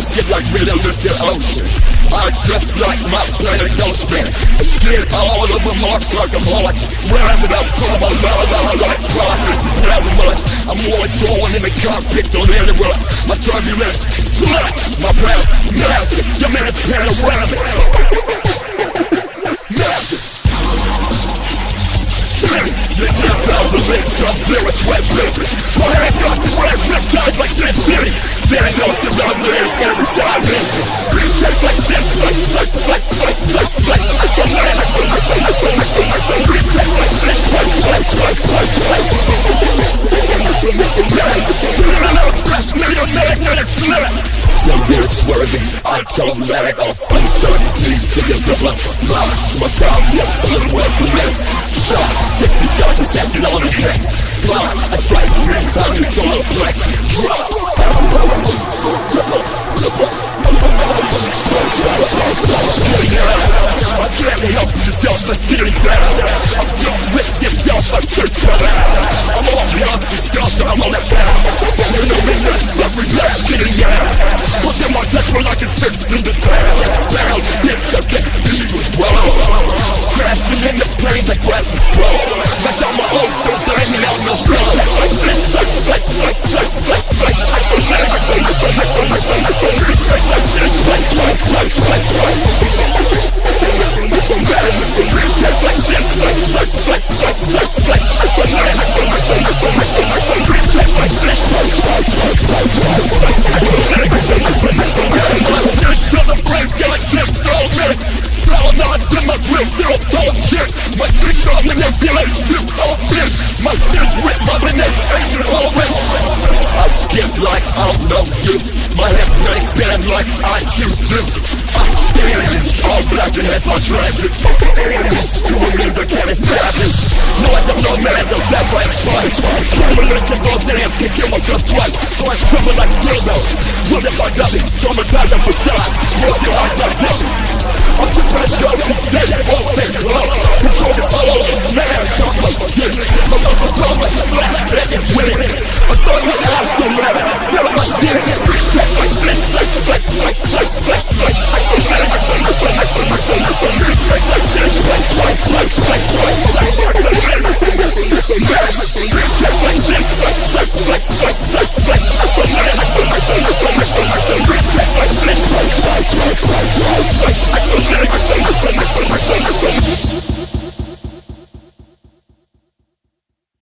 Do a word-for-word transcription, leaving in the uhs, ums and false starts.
skid like river lifted ocean. I just like my planet ghost man. I skid all over marks like a mark. Rising up from my love, like prophets, never much. I'm more going in the cockpit than anywhere. My turbulence slaps my path, massive. Your man's panoramic. Massive. The ten thousand links, I'm clear as sweat dripping. My hand got the red riptides like Sin City. Stand up the run lanes, every side listen. Green taste like shit, flex, flex, flex, flex, flex, flex. Green taste like shit, flex, flex, flex, flex, flex. Fresh million magnetic slip. Severe swerving, automatic of uncertainty to your zipper. Locks myself, yes, a little well commenced. Shot, sixty shots a second on the hex. Block, I strike three times, it's on a plex. Drops, ripple, ripple. I can't help yourself, let's get it down. I'm done with yourself, I'm church I'm all the up to sculpture, I'm on that bounce. You know me, but relax, getting out. What's in my touch for like it's fixed in the bounds. Bounds, bitch, I can't believe it, whoa. Crashing in the planes like grass and slow. That's on my own, don't blame me, I'm no slow. Flex, flex, flex, flex, flex, flex, flex. Flex, flex, flex, flex, flex, flex. Flex, shit, flex, flex, flex, flex, flex, flex. Flex, shit, flex, flex, flex, flex, flex. My sketch to the break, got just so many. Balance in my grip, they'll don't kick. My tricks are manipulation, you all big. My skills with rubbing next agent all rich. I skip like I'm no use. My head not expand like I choose to. Aliens, all black and head for transit. Aliens, two means I can't establish. Noise of no man, they'll zap like twice. Tremulous and both hands can kill myself twice. Flash tremble like dildos. Will if I got these, traumatized and facade. Roll your eyes like dildos. I'm too pressed up, these days won't stay close. The cold is all over this man, on my skin. My nose is on my slap, begging winning. I thought you asked the rabbit, now my sin. Flex, flex, flex, flex, flex, flex, flex, flex. Flex, flex, flex, flex, flex, flex, flex, flex, flex, flex, flex, flex.